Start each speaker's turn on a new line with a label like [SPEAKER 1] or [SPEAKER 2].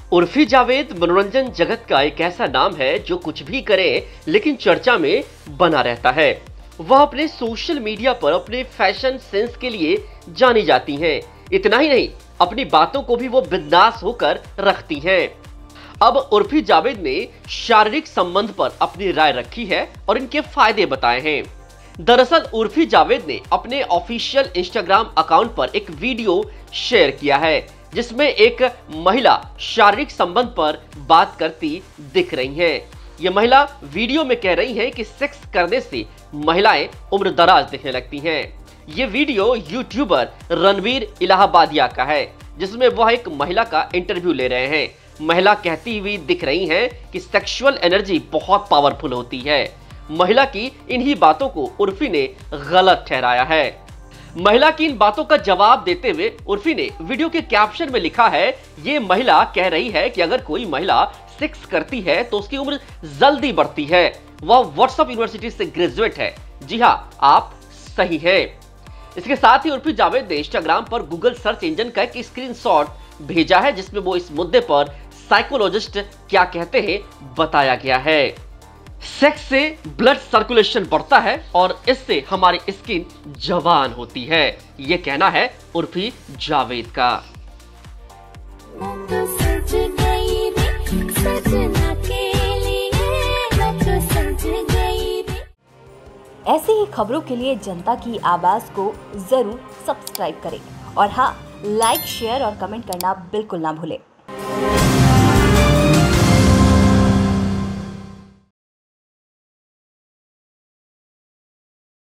[SPEAKER 1] उर्फी जावेद मनोरंजन जगत का एक ऐसा नाम है जो कुछ भी करे लेकिन चर्चा में बना रहता है। वह अपने सोशल मीडिया पर अपने फैशन सेंस के लिए जानी जाती हैं। इतना ही नहीं, अपनी बातों को भी वो बिंदास होकर रखती हैं। अब उर्फी जावेद ने शारीरिक संबंध पर अपनी राय रखी है और इनके फायदे बताए हैं। दरअसल उर्फी जावेद ने अपने ऑफिशियल इंस्टाग्राम अकाउंट पर एक वीडियो शेयर किया है जिसमें एक महिला शारीरिक संबंध पर बात करती दिख रही हैं। ये महिला वीडियो में कह रही हैं कि सेक्स करने से महिलाएं उम्रदराज दिखने लगती हैं। ये वीडियो यूट्यूबर रणवीर इलाहाबादिया का है जिसमें वह एक महिला का इंटरव्यू ले रहे हैं। महिला कहती हुई दिख रही हैं कि सेक्सुअल एनर्जी बहुत पावरफुल होती है। महिला की इन्हीं बातों को उर्फी ने गलत ठहराया है। महिला की इन बातों का जवाब देते हुए उर्फी ने वीडियो के कैप्शन में लिखा है, ये महिला कह रही है कि अगर कोई महिला सेक्स करती है तो उसकी उम्र जल्दी बढ़ती है। वह व्हाट्सएप यूनिवर्सिटी से ग्रेजुएट है। जी हाँ, आप सही हैं। इसके साथ ही उर्फी जावेद ने इंस्टाग्राम पर गूगल सर्च इंजन का एक स्क्रीनशॉट भेजा है जिसमें वो इस मुद्दे पर साइकोलॉजिस्ट क्या कहते हैं बताया गया है। सेक्स से ब्लड सर्कुलेशन बढ़ता है और इससे हमारी स्किन जवान होती है, ये कहना है उर्फी जावेद का।
[SPEAKER 2] ऐसी ही खबरों के लिए जनता की आवाज को जरूर सब्सक्राइब करें और हाँ, लाइक, शेयर और कमेंट करना बिल्कुल ना भूलें।